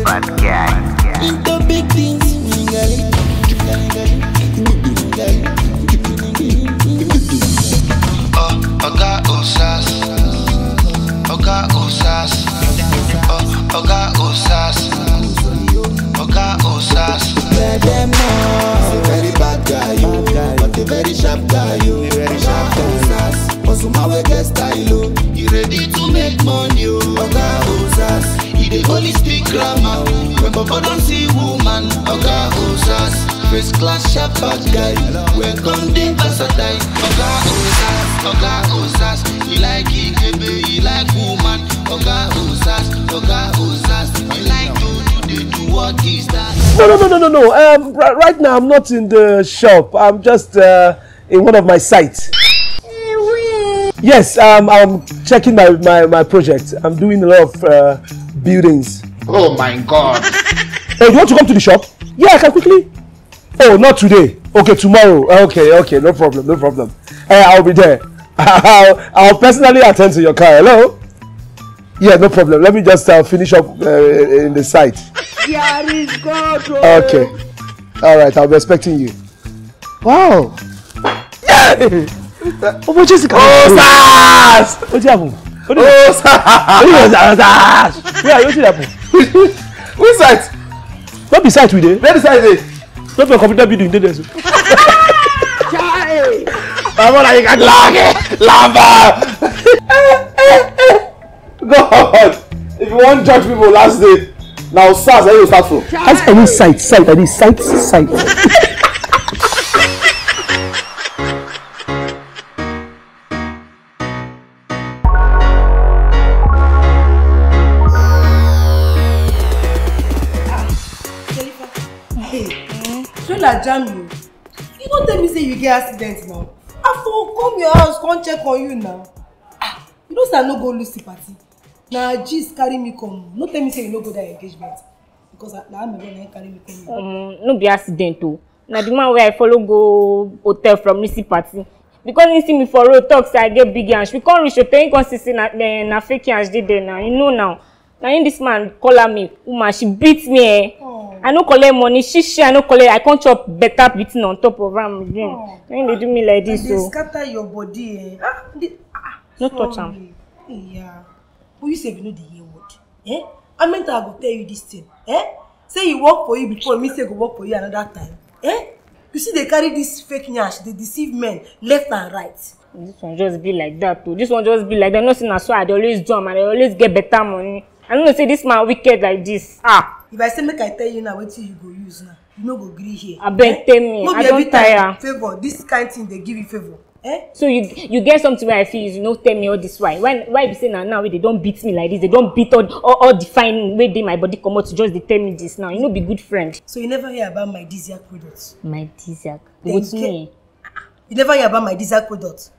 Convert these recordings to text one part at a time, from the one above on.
bad guy. Into big things, OGA OSAS, OGA OSAS, OGA OSAS, OGA OSAS. let them know. A very bad guy, you, but a very sharp guy, you. Very sharp guy. Osuma we get style, you ready to make money, OGA OSAS. He dey only speak grammar. When Papa don't see woman, OGA OSAS. First class sharp bad guy. Welcome the versatile, OGA OSAS, OGA OSAS. He like Ikebe, he like woman, OGA OSAS, OGA OSAS. He like to do what is that? No. Right now I'm not in the shop. I'm just in one of my sites. Yes, I'm checking my project. I'm doing a lot of buildings. Oh my God. Hey, you want to come to the shop? Yeah, I can quickly. Oh, not today. Okay, tomorrow. Okay, no problem. I'll be there. I'll personally attend to your car. Hello? Yeah, no problem. Let me just finish up in the site. Okay. All right, I'll be expecting you. Wow. Yeah! Oh, Jessica. OSAS! What happened? OSAS! Yeah, what happened? Which site? Not the site we did. Where the site is? Not the computer building. Did this? Mama, you can lava. God, if you want to judge people last day, now SARS, where you start from? Has any site. Jam you. You don't tell me say you get accident now. I for come your house, come check on you now. You know say I no go lose the party. Now Jesus carry me come. No tell me say you no go that engagement. Because now I'm going to carry me come. No be accident too. Now the man where I follow go hotel from Missy party. Because he see me for road talk say I get big hands. We can't reach hotel, he can't see na fake hands did there now. You know now. Now in this man call me, woman, she beat me. I no collect money, she I no collect. I can't chop better beating on top of him again. When they do me like this, they scatter your body. No touch him. Yeah. Who you say you know the year word? I meant I go tell you this thing. Say you work for you before me say go work for you another time. You see they carry this fake nyash, they deceive men left and right. This one just be like that too. This one just be like that. No saying so I always jump and I always get better money. I don't know say this man wicked like this. If I say make I tell you now what you go use now, you no go agree here. I beg tell me. No, I don't tire. Favor, this kind thing they give you favor. So you get something where I feel you know tell me all this why you say now they don't beat me like this, they don't beat all define way they my body come out to just they tell me this now. You know be good friend. So you never hear about my Diziac products? My Diziac? What's me? You never hear about my Diziac products?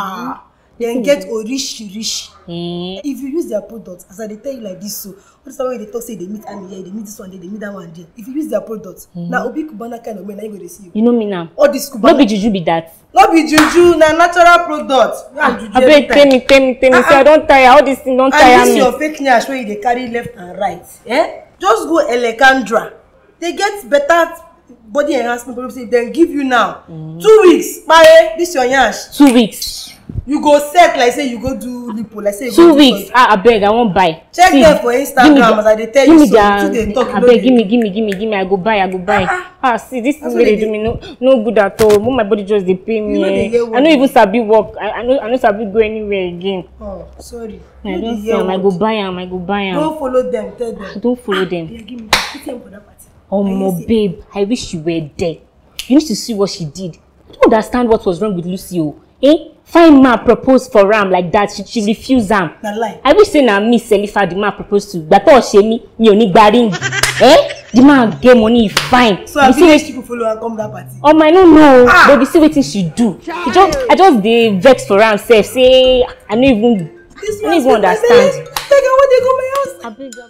Then get rich. If you use their products, as I tell you like this, so what's the way they talk say they meet Annie here, they meet this one day, they meet that one day. If you use their products, now Obi Kubana kind of men, I go to see you. You know me now. All this Kubana. No be juju be that. No be juju, na natural products. I beg tell me. Say I don't tire. All this thing don't tire me. And this your fake nyash where they carry left and right. Just go Elecandra. They get better body enhancement products. Then give you now 2 weeks. Bye. This your nyash. 2 weeks. You go set like say you go do lipo like say you 2 weeks. I beg, I won't buy. Check them for Instagram as I tell you so. I beg, give me. I go buy. See this thing they do me no good at all. My body just they pay me. I don't even sabi work. I know sabi go anywhere again. Oh, sorry. I don't see them. I go buy them. Don't follow them. Tell them. I don't follow them. Yeah, give me. Put them for that party. Oh my babe, I wish you were there. You need to see what she did. I don't understand what was wrong with Lucy. Fine man proposed for Ram like that. She refused him. I wish say na me Selifa the man proposed to. But all she me only baring. The man get money fine. So I see people follow and come that party. Oh my no. But you see what she do. I just dey vex for Ram self. Say I don't even understand. Take away they go my house. I beg.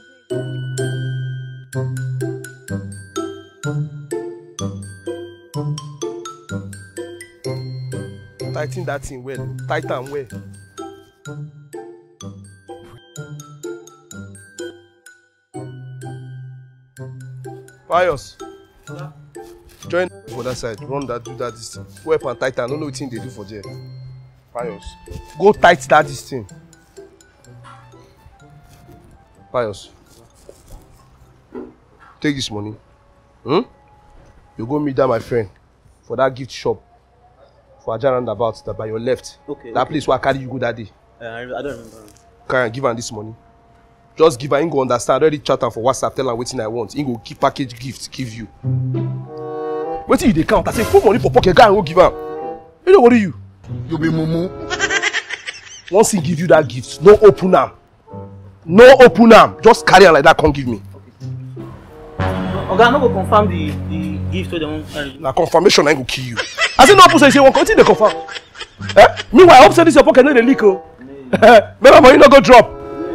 Tighten that thing well. Tighten well. Pius. Join for that side. Run that, do that this thing. Go up and tight and don't know what thing they do for jail. Pius. Go tight that this thing. Pius. Take this money. You go meet that my friend for that gift shop for Aja roundabout that by your left. Okay. That place where I carry you go that day. I don't remember. Can I give her this money? Just give her, he go understand. I already chat her for WhatsApp, tell her what I want. He go keep package gift, give you. Wait till they count. I say, put money for pocket, guy and go give her. You know what do you? You be mumu. Once he give you that gift, no open arm. No open arm. Just carry her like that, come give me. Okay, I'm not going to confirm the gift to them. Na confirmation I go kill you. I say no open, so you say one continue to confirm. Meanwhile, I hope say this your pocket no dey leak oh. Better money no go drop.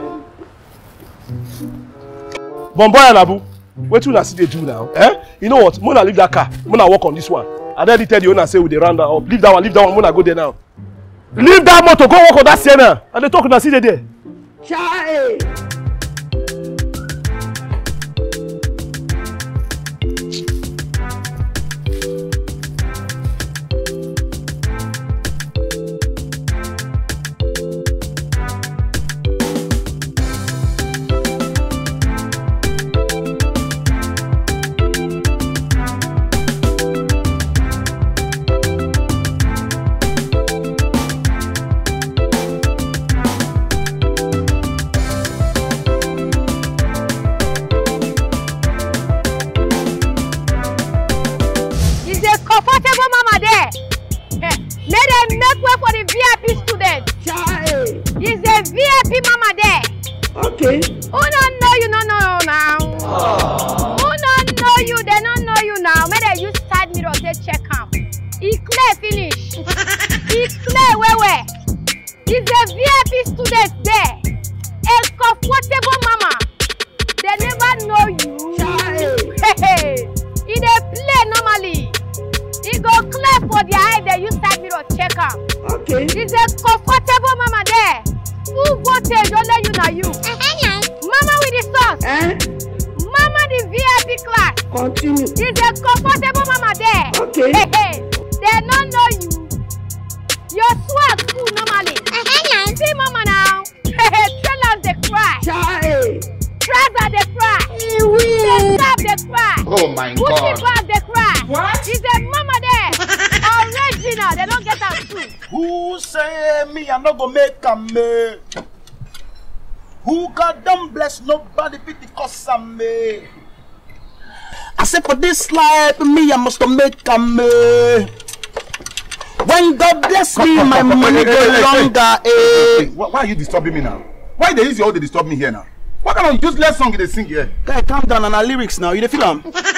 Bomboy and Abu, what you see they do now? You know what? Mona leave that car. Mona walk on this one. I then tell the owner say we dey round up. Leave that one. Mona go there now. Leave that motor. Go walk on that Sienna. And they talk na see they there. Chai. Who God don't bless nobody fit the cause of me. I say for this life me I must make a me. When God bless me my money go longer. Why are you disturbing me now? Why they use all they disturb me here now? What kind of useless song they sing here? Guy, calm down on our lyrics now. You dey feel am?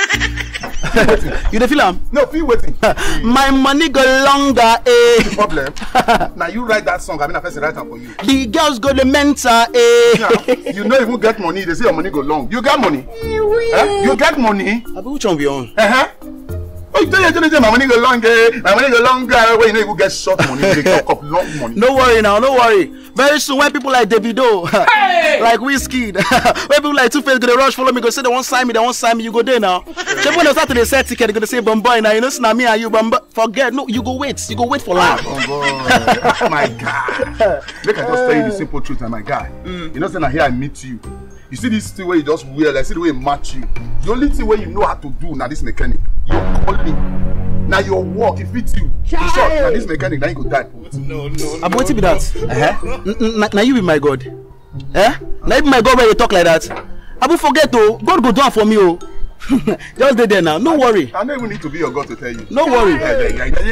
You dey feel am? No, feel waiting. My money go longer, No problem. Now you write that song, I mean I first write it for you. The girls go the mentor, Now, you know if you get money, they say your money go long. You got money? You get money? Which one we on? Oh, you tell my money go long, my money go longer. When you know you get short money, they talk up long money. No worry now, no worry. Very soon when people like Davido, like Whiskey, when people like Two-Face go to rush follow me, go say they won't sign me, you go there now. So when they start to the set ticket, they go to say Bomboy now, you know, it's not me and you, Bomboy. Forget, no, you go wait for life. Oh my God. Look, I just tell you the simple truth, my guy. You know, saying here I meet you. You see this thing where you just wear, like see the way it match you. The only thing where you know how to do now this mechanic, you're calling. Now your work, it fits you. In short, now this mechanic, now you go die. No. I'm waiting be that. Now you be my God. Now you be my God when you talk like that. I will forget oh, God go down for me oh. Just stay there now, no worry. I don't even need to be your God to tell you. No worry. No worry.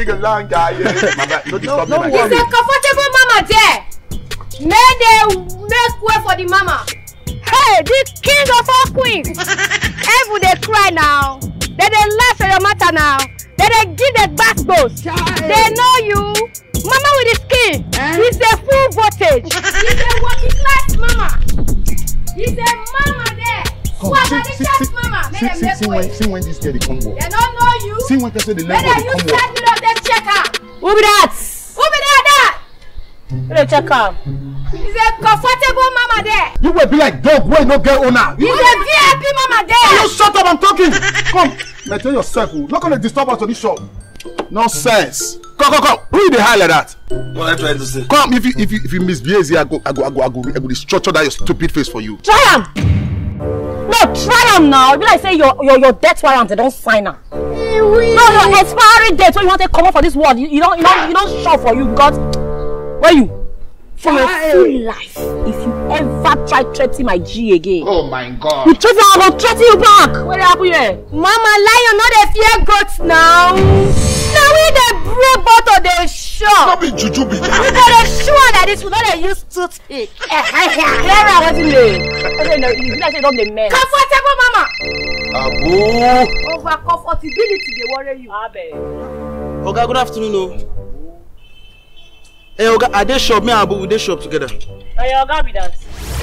It's a comfortable mama there. May they make way for the mama. Hey, the king of all queens. Every they cry now. They laugh at your matter now. They give the backbone. They know you. Mama with the skin. He's a full voltage. He's a working class mama. He's a mama there. See when this girl they come work. They don't know you. See when they say the level they come work. Them check her. Who be that? Who be that? Who dey check am? He's a Is a comfortable mama there. You will be like dog when no get owner. Is a VIP mama there. You shut up, I'm talking. Come, maintain yourself. Not gonna disturb us to this shop. Nonsense. Come. Who the hell like that? What are you trying to say? Come, if you misbehave here, I go structure that your stupid face for you. Try am. No, try am now. If like say your death warrant, they don't sign am. No, expiry date when you want to come up for this world, you don't show for you because where you? For your full life, if you ever try threatening my G again. Oh my God. You threaten, I will threaten you back. What happened here? Mama, lion not a fear goats now. Now we the brave bottle they show. Not be juju be. We got a sure that this will not use toothpick. Clara, what's in there? You like say don't be men. Comfortable, mama. Abu. Over comfortability, they worry you. Oga, good afternoon. Hey, Oga, are they shop? Me and Abu, they shop together. Hey, Oga, be that.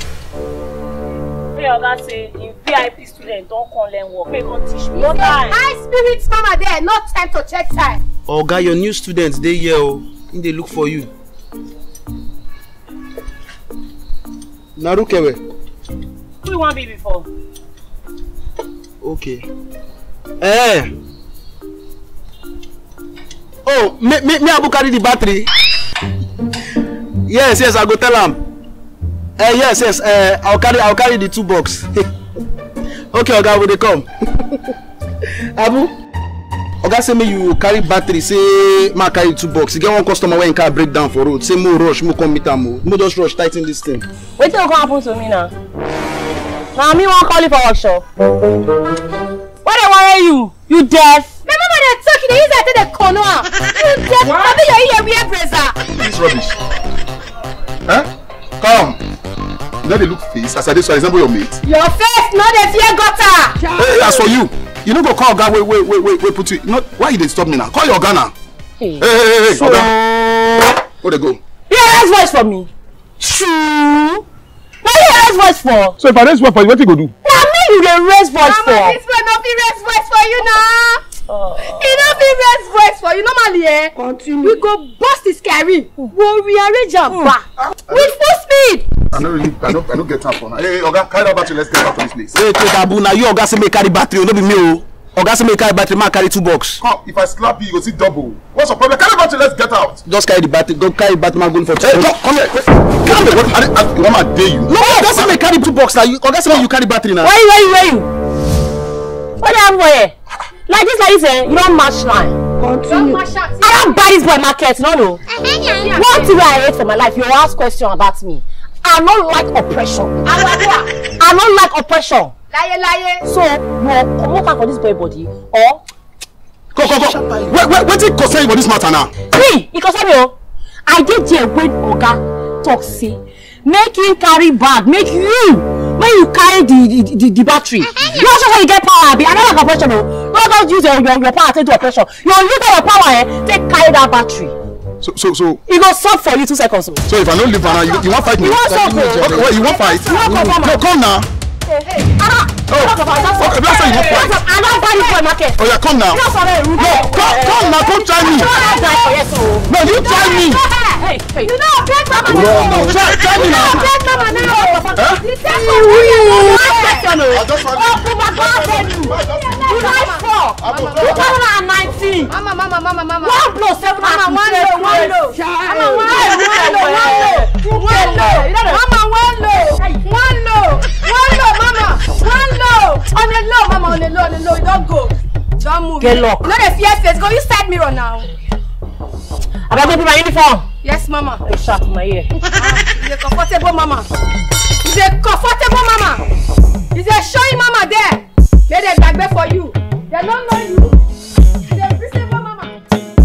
Hey, Oga say, in VIP student, don't come learn work. They can't teach me. No time. High spirits, mama, there. No time to check time. Oga, your new students, they here, they look for you. Narukewe. Who you want to be before? Okay. Eh. Oh, me Abu carry the battery. Yes, I go tell him. Yes. I'll carry the 2 box. Okay, Oga, will they come? Abu, Oga say me you carry battery. Say ma carry 2 box. You get one customer when car break down for road. Say more rush, more come meet am. More just rush tighten this thing. Wait till what happen to me now. Now me won't call you for workshop. What they worry you? You deaf? My mama they talking. They use that to the corner. You deaf? Maybe your ear wear bracer. This rubbish. Huh? Come. Let me look face. As I did, so example your mate. Your face, not a fear gutter. Hey, as for you, you don't go call Oga. Wait, put you. Not why you didn't stop me now? Call your Oga now. Hey, so, Oga. Where they go? You raise voice for me. True. What you raise voice for? So if I raise voice for you, what you go do? Now me you dey raise voice for. Mama, this one not be raise voice for you now. He don't be raise voice for you normally. Continue. We go bust his carry. We'll rearrange him back with full speed. I don't get time for now. Hey, Oga, carry that battery. Let's get out of this place. Wait, Abu, now you Oga say me carry battery, no be me. Oga say me carry battery, man carry 2 box. Come, if I slap you, you go see double. What's the problem? Carry battery. Let's get out. Just carry the battery. Go carry battery, man going for 2. Hey, come here. Come here. What am I dare you? No, Oga say me carry 2 box now. Oga say you carry battery now. Where you? What am I? Like this, you don't match line. Continue. I don't buy this boy market, no. One thing I hate for my life, you ask question about me. I don't like oppression. I don't like oppression. Lie. So, you come out for this boy body, or Go. Wait till concern for this matter now. Me, because I did there when Oga talk say, make him carry bag, make you when you carry the battery. You also say you get power, be another oppression. Don't just use your power to do oppression. You use your power, take carry that battery. So it go stop for you 2 seconds. So if I don't leave now, you won't fight me? You want stop? Okay, wait, you won't fight? No, come now. Hey. I don't buy this boy market. Oh yeah, come now. No, come now, come try me. No, you try me. Hey. You know a great mama. No, try me now. Great mama now. Huh? Mama. 1 plus 7 Mama, one low. On the low. Don't go. Don't move. Get locked. You know the fear face. Go use side mirror now. I better put my uniform. Yes, mama. I shot in my ear. He's a comfortable mama. He's a showing mama there. They back there for you. They don't know you. He's a visible mama.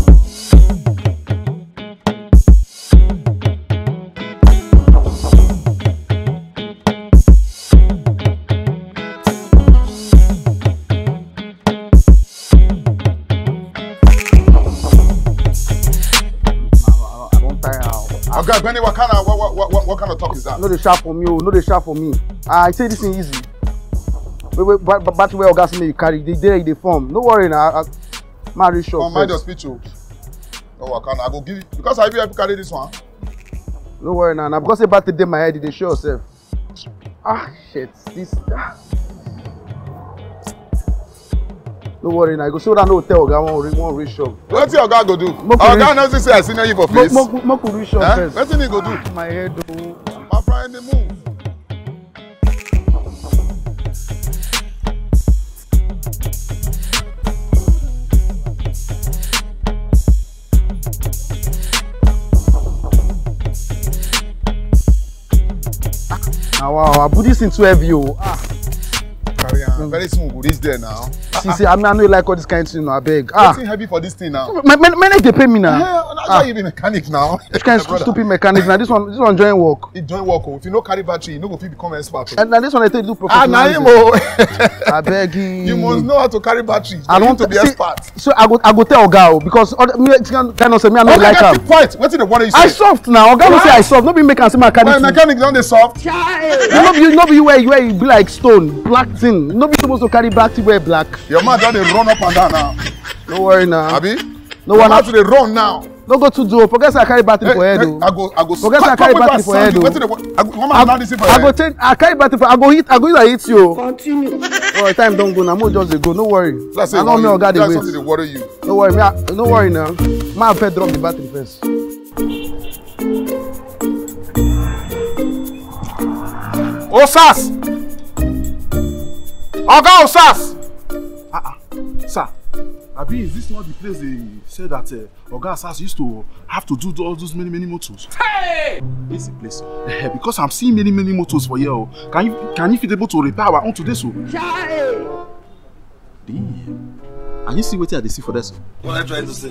Okay, Benny, what kind of talk is that? No, they sharp for me. No, they sharp for me. I say this thing easy. Wait, but where Oga you carry they form. No worry now. Marry shop. Mind your speech. Oh, I go give you because I be able to carry this one. No worry now. Now because about the day my head, they show yourself. Ah shit. This. No worry now. I go show that no hotel. Oga won't reach up. What your Oga go do? Oga knows say I seen you for face. Makun reach up first. What he go do? My head. My friend, the move. Wow, I put this in too heavy. Carry on. Very smooth. Go reach there now. See, I know you like all this kind of thing. No, I beg. It's heavy for this thing now. Mechanic they pay me now. That's why you be mechanic now. Which kind of stupid mechanic now? This one join work. It join work. If you no carry battery, you no go fit become expert. And this one I tell you do professionalism. I beg you. You must know how to carry battery. I want to be expert. So I go tell Oga because me cannot say me I no like am. Point. What is the one you say? I soft now. Oga no say I soft. No be make am say mechanic. Well, mechanic don't dey soft. No be where you be like stone, black thing. No be supposed to carry black thing wear black. Your man don dey run up and down now. No worry now. Abi? No one have to dey run now. No go to do. Forget say I carry battery for head o. I go. Forget say I carry battery for head o. I carry battery for. I go hit you. Continue. Oh, time don't go now. Mo just dey go. No worry. I know me Oga dey wait. Something dey worry you. No worry. No worry now. Ma first drop the battery first. OSAS! Oga OSAS! Sir, Abi, is this not the place they said that Oga OSAS used to have to do all those many motors? Hey! This is the place. Because I'm seeing many motors for here. Can you be able to repair our own today, so? Damn. And you see what I see for this? What are you trying to say?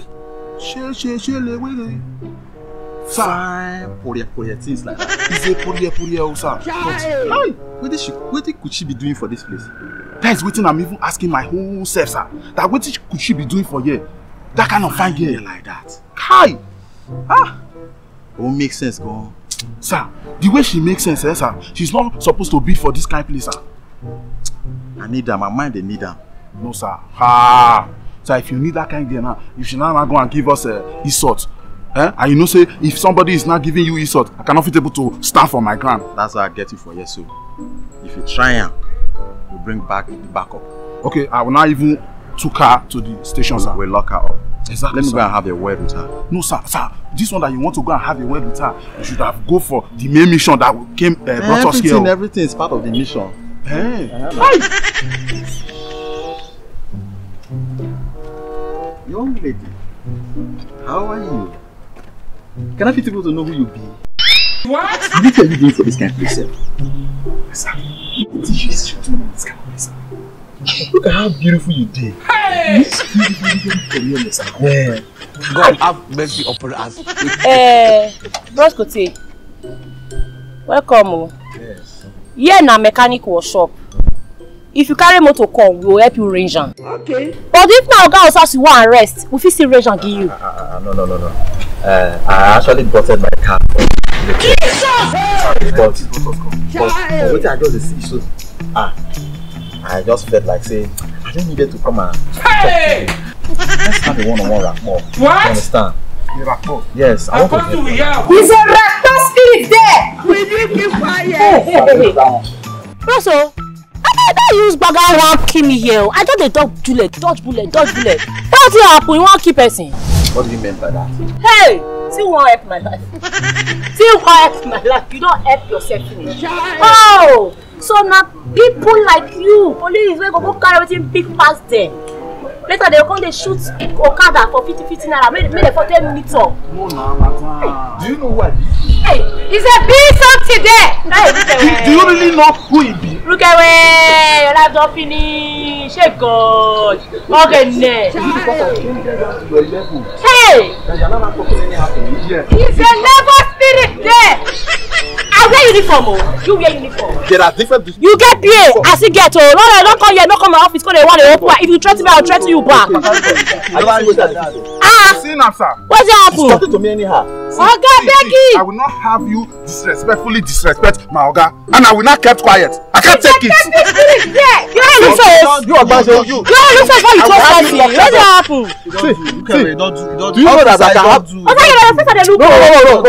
Fine, poria, things like that. Is it poria, sir? But what could she be doing for this place? That is what I'm even asking my whole self, sir. That what could she be doing for here? That kind of fine girl like that. Kai! Won't make sense, go on. Sir, the way she makes sense, sir, she's not supposed to be for this kind of place, sir. I need them, my mind they need them. No, sir. So if you need that kind of girl now, you should not go and give us insult. And you know, say, if somebody is not giving you insult, I cannot be able to stand for my ground. That's why I get you for yes, so. If you try and you bring back the backup. Okay, I will not even took her to the station, sir. We'll lock her up. Exactly. Let me go and have a word with her. No, sir. This one that you want to go and have a word with her, you should have go for the main mission that came brought us here. Everything is part of the mission. Hey. Young lady, how are you? Can I be able to know who you be? What? What are you doing for this kind of place? Sir, what is you doing this kind of place? Look at how beautiful you did. Hey! You sir. Yeah. God have mercy upon us. Bros Kote, welcome. Yes. Here na mechanic workshop. If you carry motor come, we will help you range am. Okay. But if now Oga OSAS you want rest, we fit still range am give you. No. I actually bought my car for but what I just see so I just felt like say I don't needed to come and talk to you. Let's have a one-on-one rapport. What? You understand? Rapport? Yes, I want to help. He's a rapport spirit there! Will you keep quiet? Hey. Bro, I don't use baga one kill me here. I just dey dodge bullet. What do you happen? You want keep person? What do you mean by that? Hey! Still want help my life. You don't help yourself finish. Oh! So now people like you, police wey go carry wetin big pass them. Later they come they shoot Okada for 50 naira. Make them for 10 minutes up. No, madam. Do you know what? Hey, it's a big something there. Do you really know who he be? Look away, your life don't finish. Hey God. Okay, hey! He's a level spirit there. I wear uniform. You wear uniform. There are different. You get PA. I see get no, don't come here, don't come my office, because they want to open. If you threaten me, I'll threaten you back. See now, sir. What's happening? Talking to me anyhow. Oga, Becky. I will not have you disrespect my Oga, and I will not keep quiet. I can't take it. You face. You are bad. You face why you so spicy. What did happen? Do you know that I can have? What are you face they look? No.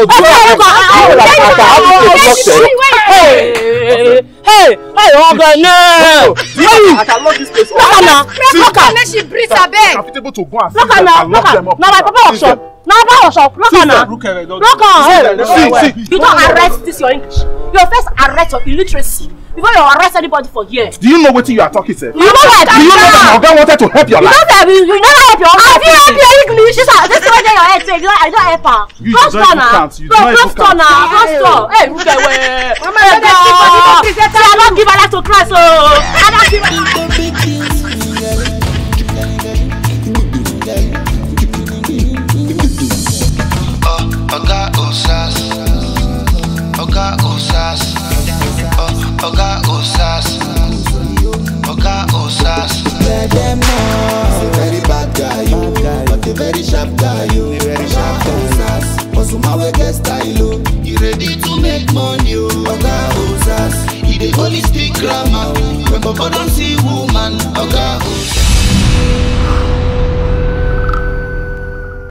Hey, Oga, no. I can lock this place. Look at she breathe her bed. Comfortable to go and see Look them at and lock them up. now my papa workshop. Now my workshop. Look at now. Hey, you don't arrest this your English. You first arrest your illiteracy before you arrest anybody for here. Do you know what you are talking, sir? You know what? Do you know that Oga wanted to help your life? You never help your own. I didn't help your English. This is why your head say I don't help her. Close door now. Close door now. Close door. Hey, look away. Mama, I don't give her life to Christ. I don't give her. Oga OSAS, Oga OSAS, Oga OSAS, Oga OSAS. Let them know. He's a very bad guy, but a very sharp guy. Very sharp OSAS. Osuma we get style. He ready to make money. Oga OSAS. He the only speak grammar. When Papa don't see woman. Oga OSAS.